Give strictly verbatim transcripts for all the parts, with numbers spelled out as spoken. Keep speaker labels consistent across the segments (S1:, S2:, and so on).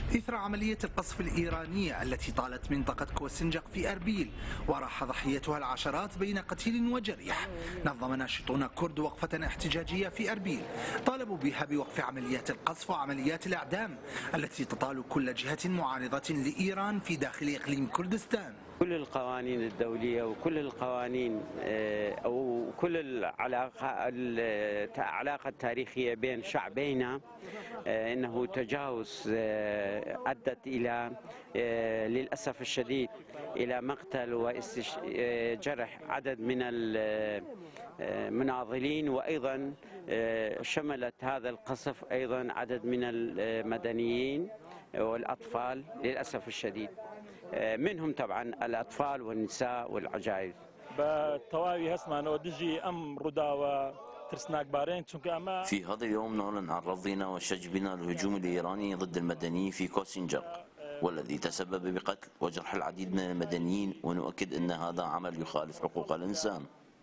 S1: إثر عملية القصف الإيرانية التي طالت منطقة كوسنجق في أربيل وراح ضحيتها العشرات بين قتيل وجريح، نظم ناشطون كرد وقفة احتجاجية في أربيل طالبوا بها بوقف عمليات القصف وعمليات الإعدام التي تطال كل جهة معارضة لإيران في داخل إقليم كردستان.
S2: كل القوانين الدولية وكل القوانين أو كل العلاقة العلاقة التاريخية بين شعبينا إنه تجاوز أدت إلى للأسف الشديد إلى مقتل وجرح عدد من المناضلين، وأيضا شملت هذا القصف أيضا عدد من المدنيين والأطفال للأسف الشديد، منهم طبعا الأطفال والنساء والعجائز.
S3: بالتواوي هسمعنا ودجي أم ردا ترسناك بارين.
S4: في هذا اليوم نعلن عن رفضنا وشجبنا للهجوم الإيراني ضد المدنيين في كوسنجق، والذي تسبب بقتل وجرح العديد من المدنيين، ونؤكد أن هذا عمل يخالف حقوق الإنسان.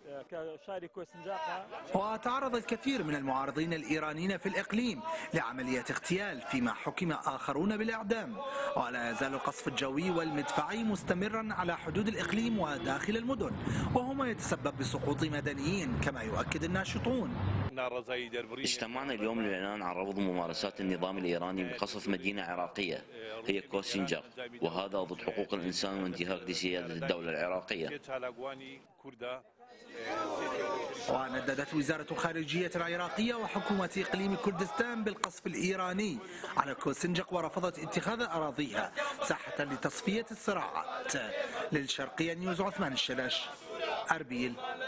S1: وتعرض الكثير من المعارضين الإيرانيين في الإقليم لعمليات اغتيال، فيما حكم آخرون بالإعدام. ولا يزال القصف الجوي والمدفعي مستمرا على حدود الإقليم وداخل المدن، وهما يتسبب بسقوط مدنيين كما يؤكد الناشطون.
S4: اجتمعنا اليوم للإعلان عن رفض ممارسات النظام الإيراني بقصف مدينة عراقية هي كوسنجق، وهذا ضد حقوق الإنسان وانتهاك لسيادة الدولة العراقية.
S1: ونددت وزارة الخارجية العراقية وحكومة إقليم كردستان بالقصف الإيراني على كوسنجق، ورفضت اتخاذ أراضيها ساحة لتصفية الصراعات. للشرقية نيوز عثمان الشلاش، أربيل.